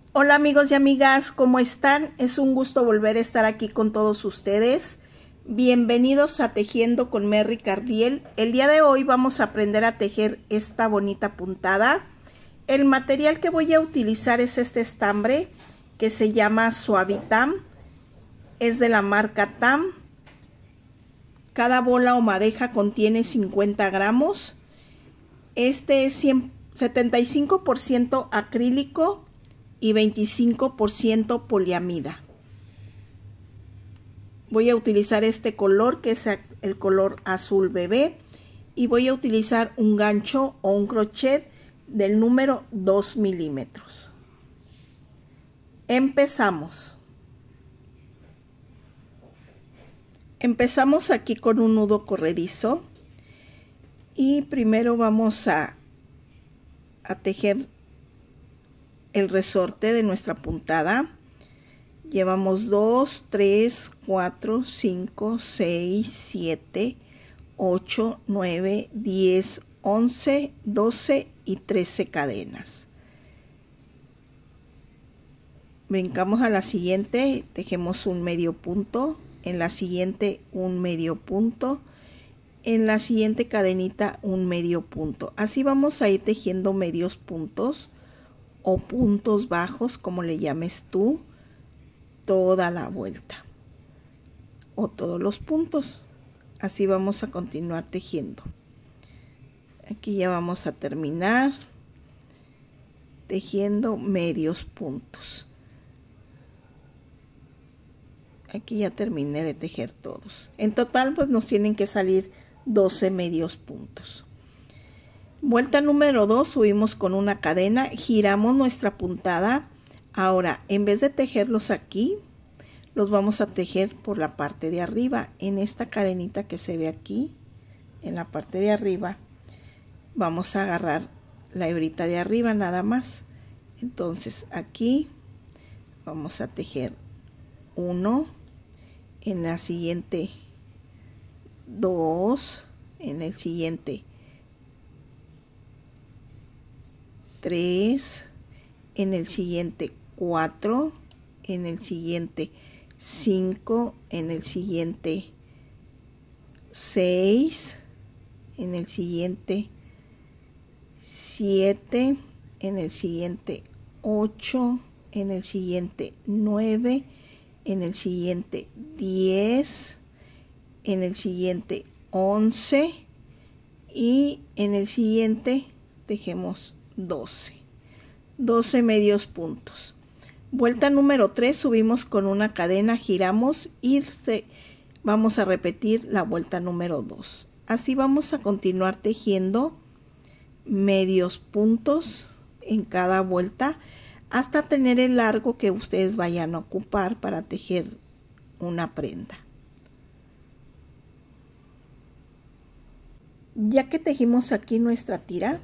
Hola amigos y amigas, ¿cómo están? Es un gusto volver a estar aquí con todos ustedes. Bienvenidos a Tejiendo con Merry Cardiel. El día de hoy vamos a aprender a tejer esta bonita puntada. El material que voy a utilizar es este estambre que se llama Suavitam. Es de la marca TAM. Cada bola o madeja contiene 50 gramos. Este es 75% acrílico y 25% poliamida. Voy a utilizar este color que es el color azul bebé y voy a utilizar un gancho o un crochet del número 2 milímetros. Empezamos. Empezamos aquí con un nudo corredizo y primero vamos a tejer el resorte de nuestra puntada. Llevamos 2, 3, 4, 5, 6, 7, 8, 9, 10, 11, 12 y 13 cadenas. Brincamos a la siguiente, tejemos un medio punto, en la siguiente un medio punto, en la siguiente cadenita un medio punto. Así vamos a ir tejiendo medios puntos o puntos bajos, como le llames tú, toda la vuelta o todos los puntos. Así vamos a continuar tejiendo. Aquí ya vamos a terminar tejiendo medios puntos. Aquí ya terminé de tejer todos. En total pues nos tienen que salir 12 medios puntos. Vuelta número 2, subimos con una cadena, giramos nuestra puntada. Ahora, en vez de tejerlos aquí, los vamos a tejer por la parte de arriba. En esta cadenita que se ve aquí, en la parte de arriba, vamos a agarrar la hebrita de arriba nada más. Entonces, aquí vamos a tejer 1, en la siguiente 2, en el siguiente 3, en el siguiente 4, en el siguiente 5, en el siguiente 6, en el siguiente 7, en el siguiente 8, en el siguiente 9, en el siguiente 10, en el siguiente 11 y en el siguiente tejemos 12 medios puntos. Vuelta número 3, subimos con una cadena, giramos y vamos a repetir la vuelta número 2. Así vamos a continuar tejiendo medios puntos en cada vuelta hasta tener el largo que ustedes vayan a ocupar para tejer una prenda. Ya que tejimos aquí nuestra tira,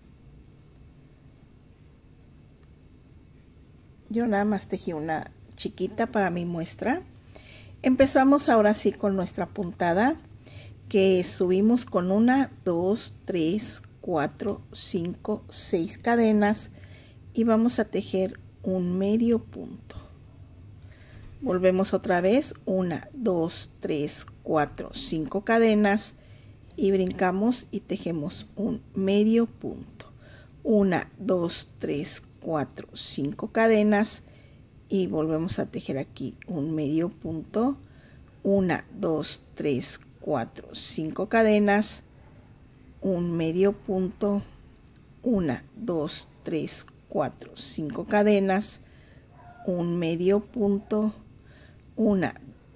yo nada más tejí una chiquita para mi muestra. Empezamos ahora sí con nuestra puntada, que subimos con 1, 2, 3, 4, 5, 6 cadenas y vamos a tejer un medio punto. Volvemos otra vez, 1, 2, 3, 4, 5 cadenas y brincamos y tejemos un medio punto. 1, 2, 3, 4, 5 cadenas y volvemos a tejer aquí un medio punto. 1, 2, 3, 4, 5 cadenas, un medio punto. 1, 2, 3, 4, 5 cadenas, un medio punto. 1,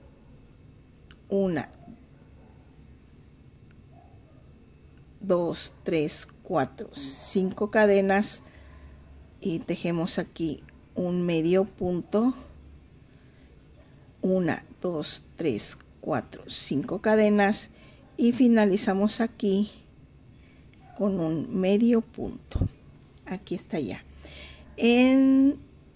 2, 3, 4, 5 cadenas y tejemos aquí un medio punto. 1, 2, 3, 4, 5 cadenas y finalizamos aquí con un medio punto. Aquí está ya. En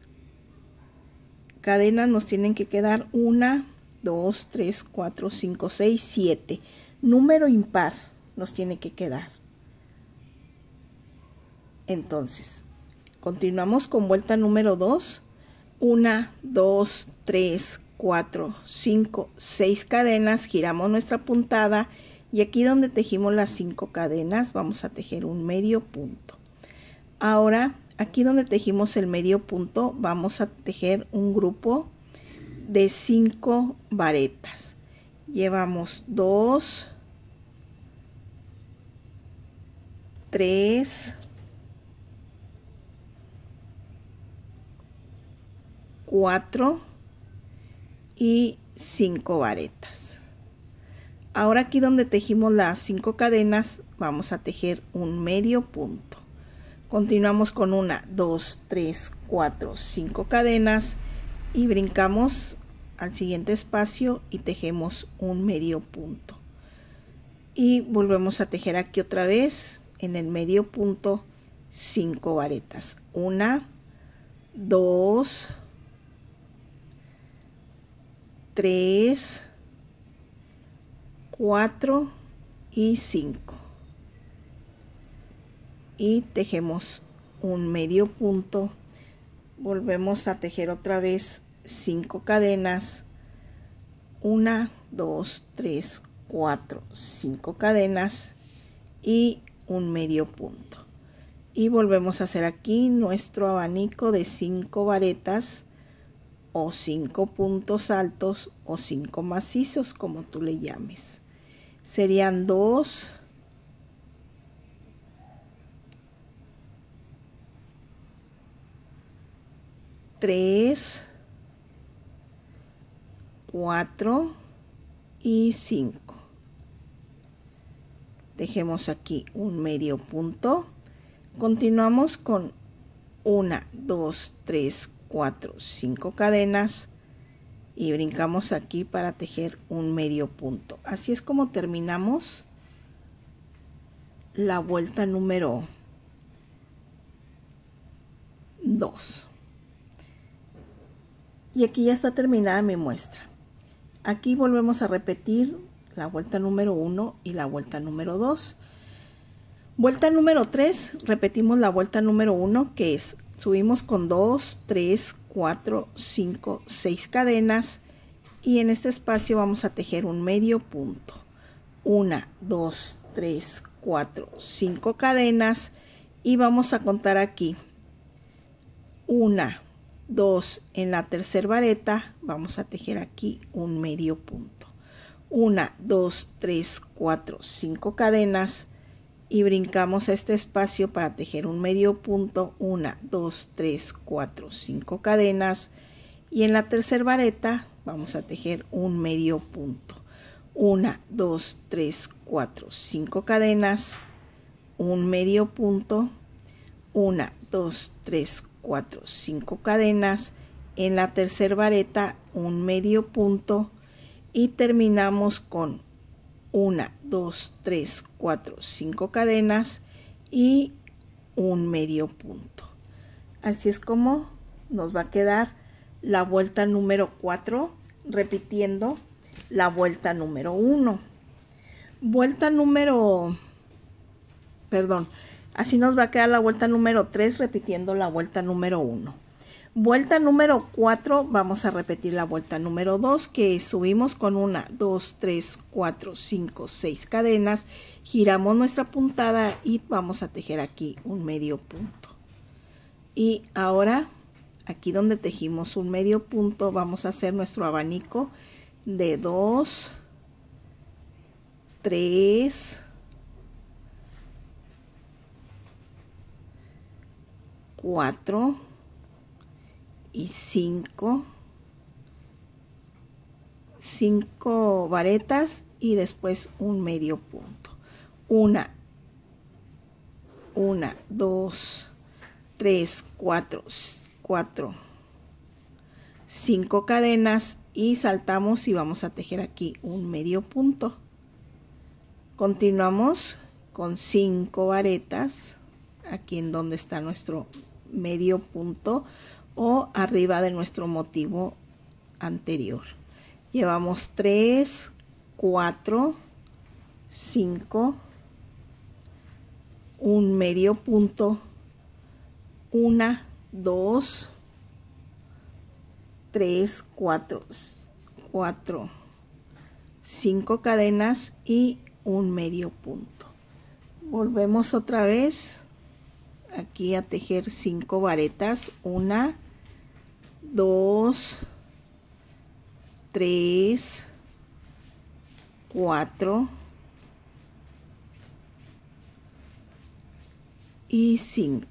cadenas nos tienen que quedar 1, 2, 3, 4, 5, 6, 7. Número impar nos tiene que quedar. Entonces, Continuamos con vuelta número 2. 1, 2, 3, 4, 5, 6 cadenas, giramos nuestra puntada y aquí donde tejimos las 5 cadenas vamos a tejer un medio punto. Ahora aquí donde tejimos el medio punto vamos a tejer un grupo de 5 varetas. Llevamos 2, 3, 4 y 5 varetas. Ahora aquí donde tejimos las 5 cadenas vamos a tejer un medio punto. Continuamos con 1, 2, 3, 4, 5 cadenas y brincamos al siguiente espacio y tejemos un medio punto. Y volvemos a tejer aquí otra vez en el medio punto 5 varetas. 1, 2, 3, 4 y 5. Y tejemos un medio punto. Volvemos a tejer otra vez 5 cadenas. 1, 2, 3, 4, 5 cadenas y un medio punto. Y volvemos a hacer aquí nuestro abanico de 5 varetas o 5 puntos altos o 5 macizos, como tú le llames. Serían 2, 3, 4 y 5. Tejemos aquí un medio punto. Continuamos con 1, 2, 3, 4, 5 cadenas y brincamos aquí para tejer un medio punto. Así es como terminamos la vuelta número 2. Y aquí ya está terminada mi muestra. Aquí volvemos a repetir la vuelta número 1 y la vuelta número 2. Vuelta número 3, repetimos la vuelta número 1, que es subimos con 2, 3, 4, 5, 6 cadenas y en este espacio vamos a tejer un medio punto. 1, 2, 3, 4, 5 cadenas y vamos a contar aquí 1, 2, en la tercera vareta vamos a tejer aquí un medio punto. 1, 2, 3, 4, 5 cadenas y brincamos a este espacio para tejer un medio punto. 1, 2, 3, 4, 5 cadenas y en la tercera vareta vamos a tejer un medio punto. 1, 2, 3, 4, 5 cadenas, un medio punto. 1, 2, 3, 4, 5 cadenas, en la tercera vareta un medio punto y terminamos con 1, 2, 3, 4, 5 cadenas y un medio punto. Así es como nos va a quedar la vuelta número 4, repitiendo la vuelta número 1. Así nos va a quedar la vuelta número 3, repitiendo la vuelta número 1. Vuelta número 4, vamos a repetir la vuelta número 2, que subimos con 1, 2, 3, 4, 5, 6 cadenas, giramos nuestra puntada y vamos a tejer aquí un medio punto. Y ahora, aquí donde tejimos un medio punto, vamos a hacer nuestro abanico de 2, 3, 4 y 5 varetas y después un medio punto. 1, 2, 3, 4, 5 cadenas y saltamos y vamos a tejer aquí un medio punto. Continuamos con 5 varetas aquí en donde está nuestro medio punto o arriba de nuestro motivo anterior. Llevamos 3, 4, 5, un medio punto, 1, 2, 3, 4, 5 cadenas y un medio punto. Volvemos otra vez aquí a tejer 5 varetas. 1, 2, 3, 4 y 5.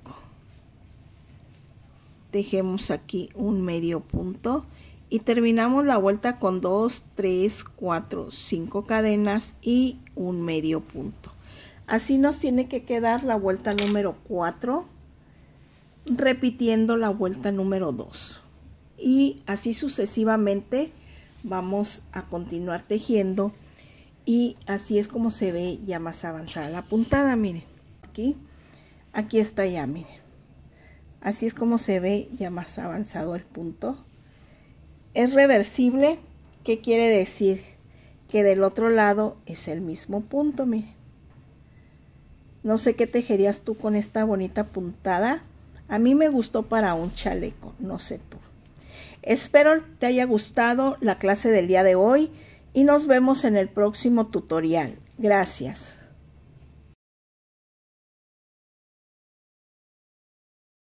Tejemos aquí un medio punto y terminamos la vuelta con 2, 3, 4, 5 cadenas y un medio punto. Así nos tiene que quedar la vuelta número 4, repitiendo la vuelta número 2. Y así sucesivamente vamos a continuar tejiendo, y así es como se ve ya más avanzada la puntada. Miren, aquí está ya, miren. Así es como se ve ya más avanzado el punto. Es reversible. ¿Qué quiere decir? Que del otro lado es el mismo punto, miren. No sé qué tejerías tú con esta bonita puntada. A mí me gustó para un chaleco, no sé tú. Espero te haya gustado la clase del día de hoy y nos vemos en el próximo tutorial. Gracias.